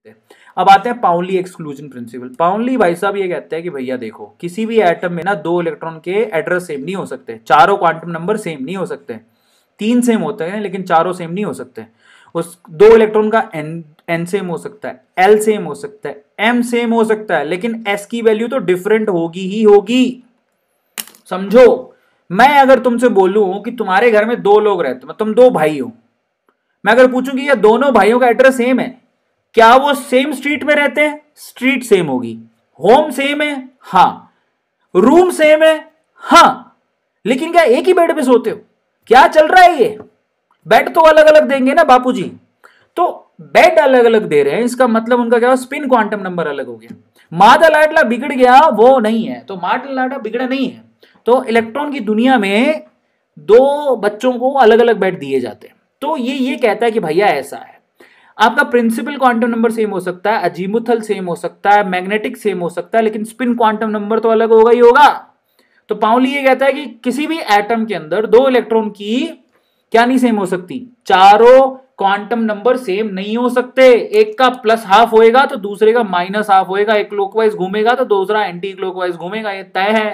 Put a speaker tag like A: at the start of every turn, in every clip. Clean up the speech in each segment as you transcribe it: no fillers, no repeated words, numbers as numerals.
A: अब आते हैं पाउली एक्सक्लूजन प्रिंसिपल। पाउली भाई साहब ये कहते हैं कि भैया देखो, किसी भी एटम में ना दो इलेक्ट्रॉन के एड्रेस सेम नहीं हो सकते, चारों क्वांटम नंबर सेम नहीं हो सकते, तीन सेम होते हैं लेकिन चारों सेम नहीं हो सकते। उस दो इलेक्ट्रॉन का एन सेम हो सकता है, एल सेम हो सकता है, एम सेम हो सकता है, लेकिन एस की वैल्यू तो डिफरेंट होगी ही होगी। समझो, मैं अगर तुमसे बोलूं कि तुम्हारे घर में दो लोग रहते हो, तुम दो भाई हो, मैं अगर पूछूं कि ये दोनों भाइयों का एड्रेस सेम है, क्या वो सेम स्ट्रीट में रहते हैं? स्ट्रीट सेम होगी। होम सेम है? हाँ। रूम सेम है? हाँ। लेकिन क्या एक ही बेड पे सोते हो? क्या चल रहा है ये? बेड तो अलग अलग देंगे ना बापूजी। तो बेड अलग अलग दे रहे हैं, इसका मतलब उनका क्या, स्पिन क्वांटम नंबर अलग हो गया। मादा लाडला बिगड़ गया वो नहीं है, तो मादा लाडला बिगड़ा नहीं है। तो इलेक्ट्रॉन की दुनिया में दो बच्चों को अलग अलग बेड दिए जाते हैं। तो ये कहता है कि भैया ऐसा है, आपका प्रिंसिपल क्वांटम नंबर सेम हो सकता है, अजीमुथल सेम हो सकता है, मैग्नेटिक सेम हो सकता है, लेकिन स्पिन क्वांटम नंबर तो अलग होगा ही होगा। तो पाउली ये कहता है कि किसी भी एटम के अंदर दो इलेक्ट्रॉन की क्या नहीं सेम हो सकती, चारों क्वांटम नंबर सेम नहीं हो सकते। एक का प्लस हाफ होएगा तो दूसरे का माइनस हाफ होएगा, एक क्लॉकवाइज घूमेगा तो दूसरा एंटी क्लॉकवाइज घूमेगा, ये तय है।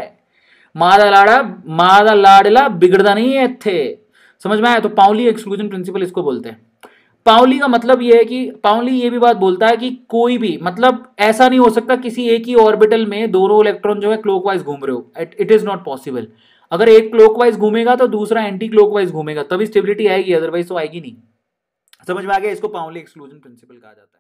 A: मादा लाडला बिगड़ता नहीं है थे। समझ में आया? तो पाउली एक्सक्लूजन प्रिंसिपल इसको बोलते हैं। पाउली का मतलब यह है कि पाउली ये भी बात बोलता है कि कोई भी, मतलब ऐसा नहीं हो सकता किसी एक ही ऑर्बिटल में दोनों इलेक्ट्रॉन जो है क्लॉकवाइज घूम रहे हो, इट इज नॉट पॉसिबल। अगर एक क्लॉकवाइज घूमेगा तो दूसरा एंटी क्लॉकवाइज घूमेगा, तभी स्टेबिलिटी आएगी, अदरवाइज तो आएगी नहीं। समझ में आ गया? इसको पाउली एक्सक्लूजन प्रिंसिपल कहा जाता है।